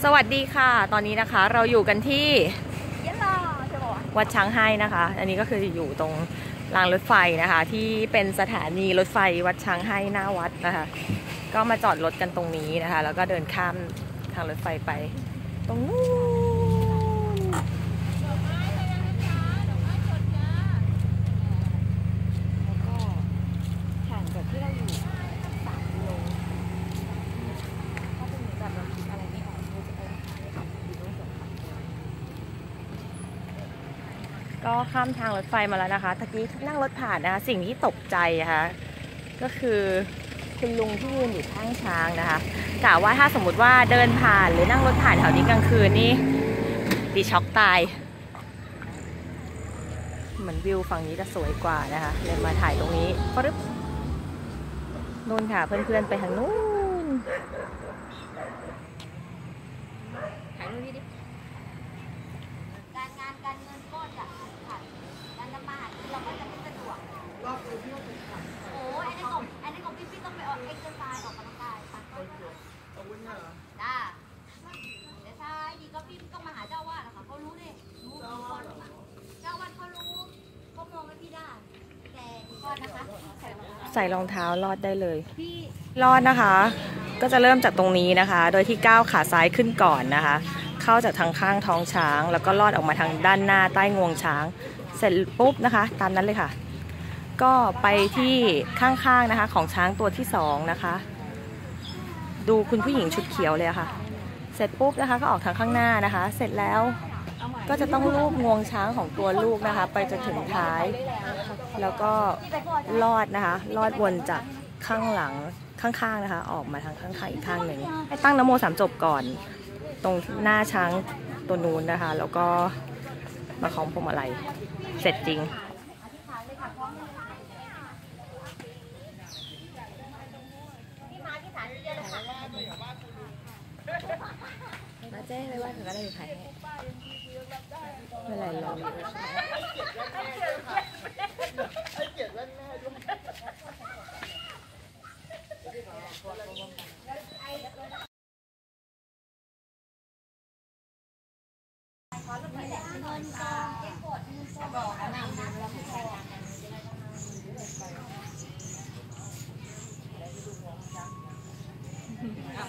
สวัสดีค่ะตอนนี้นะคะเราอยู่กันที่ยะลาใช่ปะวัดช้างให้นะคะอันนี้ก็คืออยู่ตรงรางรถไฟนะคะที่เป็นสถานีรถไฟวัดช้างให้หน้าวัดนะคะก็มาจอดรถกันตรงนี้นะคะแล้วก็เดินข้ามทางรถไฟไปตรงนู้นแล้วก็ห่างจากที่เราอยู่3 กิโลถ้าเป็นเหมือนแบบเราคิดอะไรไม่ออกเราจะไปหาเลยค่ะอยู่ตรงสวนผักก็ข้ามทางรถไฟมาแล้วนะคะตะกี้นั่งรถผ่านนะคะสิ่งที่ตกใจนะคะก็คือคุณลุงที่ยืนอยู่ข้างช้างนะคะกะว่าถ้าสมมติว่าเดินผ่านหรือนั่งรถผ่านแถวนี้กลางคืนนี่ดีช็อกตายเหมือนวิวฝั่งนี้จะสวยกว่านะคะเลยมาถ่ายตรงนี้ปึ๊บนู่นค่ะเพื่อนๆไปทางนู้นถ่ายรูปนี้ดิการงานการเงินก็จะขัดการทำมาหากินเราก็จะไม่สะดวกโอ้ยอันนี้ของพี่ต้องไปออกเอ็กซ์ไซส์ออกกำลังกายไปจ้าเดี๋ยวใช่ดีก็พี่ต้องมาหาเจ้าวาดนะคะเขารู้ดิรู้ก่อนเจ้าวาดเขารู้เขามองว่าพี่ได้แต่ก่อนนะคะใส่รองเท้ารอดได้เลยรอดนะคะก็จะเริ่มจากตรงนี้นะคะโดยที่ก้าวขาซ้ายขึ้นก่อนนะคะเข้าจากทางข้างท้องช้างแล้วก็ลอดออกมาทางด้านหน้าใต้งวงช้างเสร็จปุ๊บนะคะตามนั้นเลยค่ะก็ไปที่ข้างๆนะคะของช้างตัวที่2นะคะดูคุณผู้หญิงชุดเขียวเลยค่ะเสร็จปุ๊บนะคะก็ออกทางข้างหน้านะคะเสร็จแล้วก็จะต้องลูบงวงช้างของตัวลูกนะคะไปจนถึงท้ายแล้วก็ลอดนะคะลอดวนจากข้างหลังข้างๆนะคะออกมาทางข้างๆอีกข้างหนึ่งให้ตั้งนะโม3 จบก่อนตรงหน้าช้างตัวนู้นนะคะแล้วก็มาคล้องพวงมาลัยเสร็จจริงมาเจ้ไม่ว่าถึงก็ได้ถ่ายให้ไม่ไรรอ